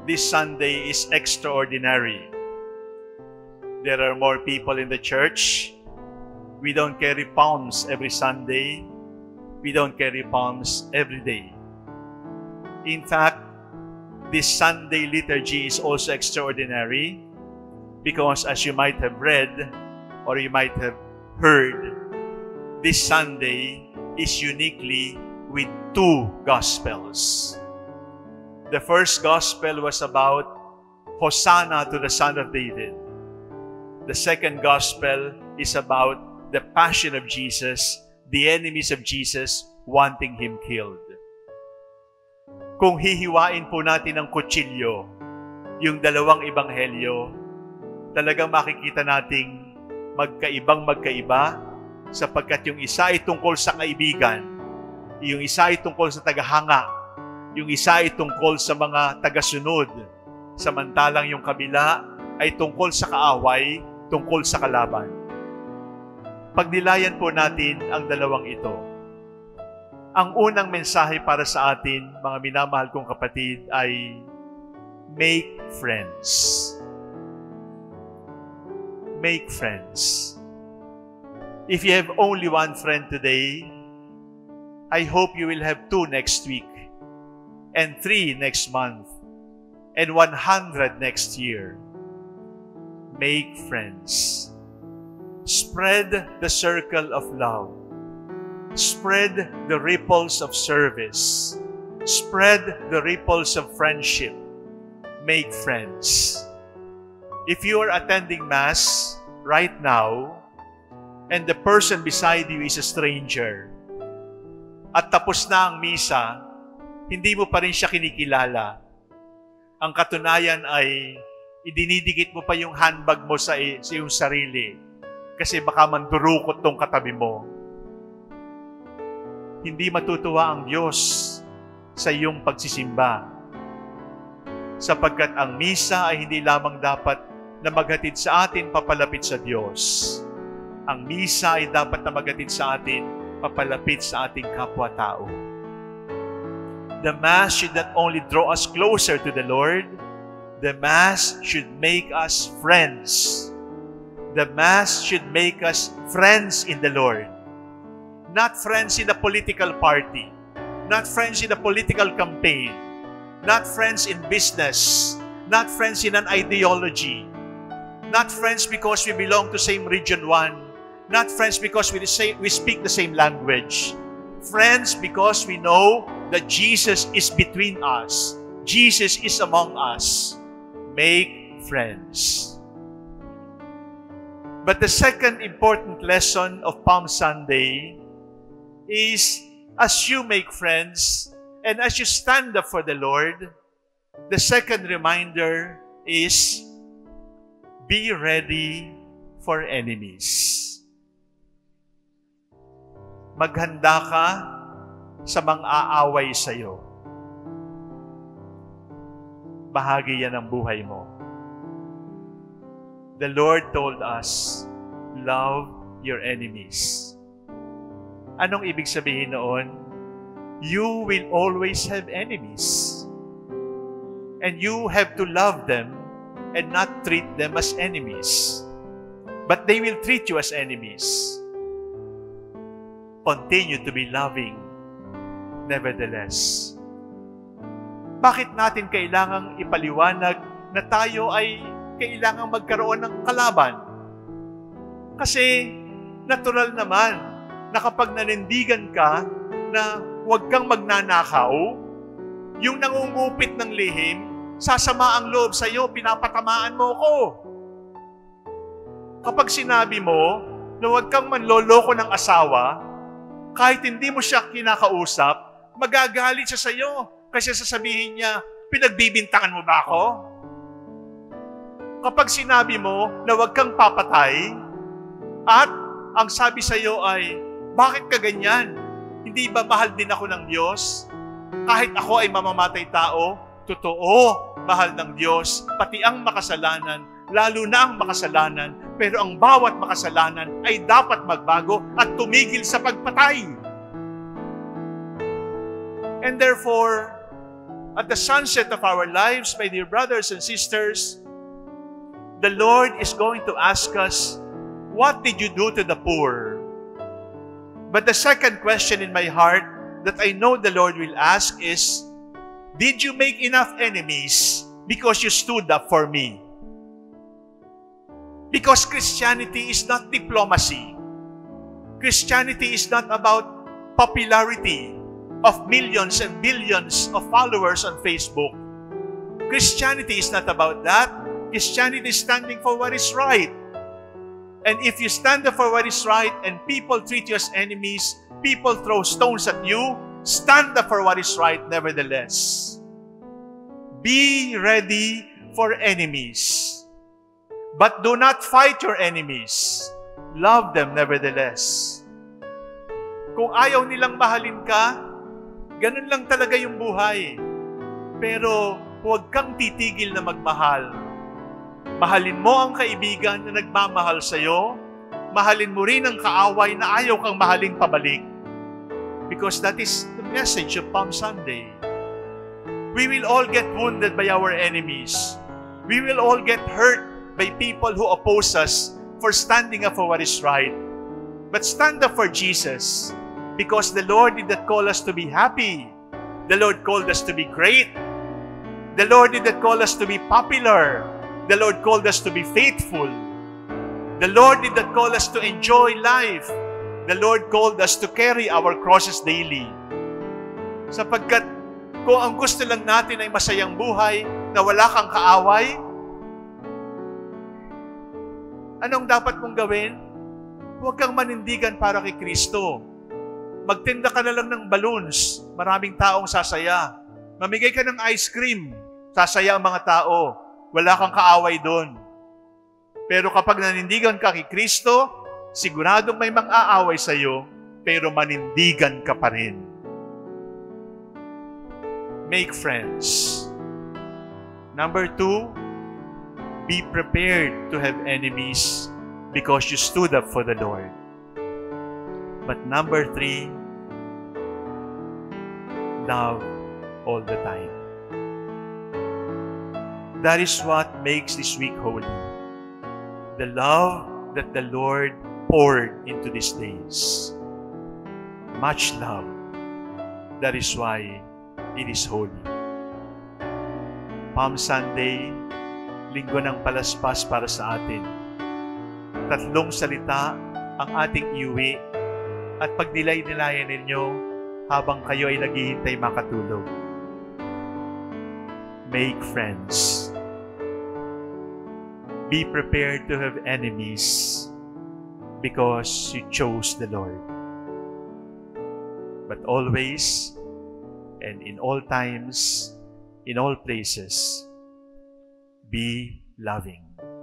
this Sunday is extraordinary. There are more people in the church. We don't carry palms every Sunday. We don't carry palms every day. In fact, this Sunday liturgy is also extraordinary because, as you might have read or you might have heard, this Sunday is uniquely with two Gospels. The first Gospel was about Hosanna to the Son of David. The second Gospel is about the Passion of Jesus, the enemies of Jesus wanting Him killed. Kung hihiwain po natin ng kutsilyo, yung dalawang ebanghelyo, talagang makikita nating magkaiba, sapagkat yung isa ay tungkol sa kaibigan, yung isa ay tungkol sa tagahanga, yung isa ay tungkol sa mga tagasunod, samantalang yung kabila ay tungkol sa kaaway, tungkol sa kalaban. Pagnilayan po natin ang dalawang ito. Ang unang mensahe para sa atin, mga minamahal kong kapatid, ay make friends. Make friends. If you have only one friend today, I hope you will have 2 next week, and 3 next month, and 100 next year. Make friends. Spread the circle of love. Spread the ripples of service. Spread the ripples of friendship. Make friends. If you are attending Mass right now, and the person beside you is a stranger, at tapos na ang misa, hindi mo pa rin siya kinikilala. Ang katunayan ay idinidikit mo pa yung handbag mo sa iyong sarili kasi baka mandurukot tong katabi mo. Hindi matutuwa ang Diyos sa iyong pagsisimba, sapagkat ang misa ay hindi lamang dapat na maghatid sa atin papalapit sa Diyos. Ang misa ay dapat na maghatid sa atin papalapit sa ating kapwa-tao. The Mass should not only draw us closer to the Lord, the Mass should make us friends. The Mass should make us friends in the Lord. Not friends in a political party, not friends in a political campaign, not friends in business, not friends in an ideology, not friends because we belong to same region 1, not friends because we speak the same language. Friends because we know that Jesus is between us. Jesus is among us. Make friends. But the second important lesson of Palm Sunday is, as you make friends and as you stand up for the Lord, the second reminder is, be ready for enemies. Maghanda ka sa mga aaway sa iyo. Bahagi yan ng buhay mo. The Lord told us, love your enemies. Anong ibig sabihin noon? You will always have enemies. And you have to love them and not treat them as enemies. But they will treat you as enemies. Continue to be loving, nevertheless. Bakit natin kailangang ipaliwanag na tayo ay kailangang magkaroon ng kalaban? Kasi natural naman na kapag nanindigan ka na huwag kang magnanakaw, yung nangungupit ng lihim, sasama ang loob sa iyo, pinapatamaan mo ko. Kapag sinabi mo na huwag kang manloloko ng asawa, kahit hindi mo siya kinakausap, magagalit siya sa iyo kasi sasabihin niya, pinagbibintangan mo ba ako? Kapag sinabi mo na huwag kang papatay, at ang sabi sa iyo ay, bakit ka ganyan? Hindi ba mahal din ako ng Diyos? Kahit ako ay mamamatay tao, totoo, mahal ng Diyos, pati ang makasalanan, lalo na ang makasalanan, pero ang bawat makasalanan ay dapat magbago at tumigil sa pagpatay. And therefore, at the sunset of our lives, my dear brothers and sisters, the Lord is going to ask us, what did you do to the poor? But the second question in my heart that I know the Lord will ask is, did you make enough enemies because you stood up for me? Because Christianity is not diplomacy. Christianity is not about popularity of millions and billions of followers on Facebook. Christianity is not about that. Christianity is standing for what is right. And if you stand up for what is right and people treat you as enemies, people throw stones at you, stand up for what is right nevertheless. Be ready for enemies. But do not fight your enemies. Love them nevertheless. Kung ayaw nilang mahalin ka, ganun lang talaga yung buhay. Pero huwag kang titigil na magmahal. Mahalin mo ang kaibigan na nagmamahal sa'yo. Mahalin mo rin ang kaaway na ayaw kang mahaling pabalik. Because that is the message of Palm Sunday. We will all get wounded by our enemies. We will all get hurt by people who oppose us for standing up for what is right. But stand up for Jesus, because the Lord did not call us to be happy. The Lord called us to be great. The Lord did not call us to be popular. The Lord called us to be faithful. The Lord did not call us to enjoy life. The Lord called us to carry our crosses daily. Sapagkat kung ang gusto lang natin ay masayang buhay na wala kang kaaway, anong dapat mong gawin? Huwag kang manindigan para kay Kristo. Magtinda ka na lang ng balloons, maraming taong sasaya. Mamigay ka ng ice cream, sasaya ang mga tao. Wala kang kaaway doon. Pero kapag nanindigan ka kay Kristo, siguradong may mang-aaway sa iyo, pero manindigan ka pa rin. Make friends. Number 2, be prepared to have enemies because you stood up for the Lord. But number 3, love all the time. That is what makes this week holy. The love that the Lord poured into these days. Much love. That is why it is holy. Palm Sunday, linggo ng palaspas para sa atin. 3 salita ang ating iuwi at pagdilay-nilayan ninyo habang kayo ay naghihintay makatulog. Make friends. Be prepared to have enemies because you chose the Lord. But always and in all times, in all places, be loving.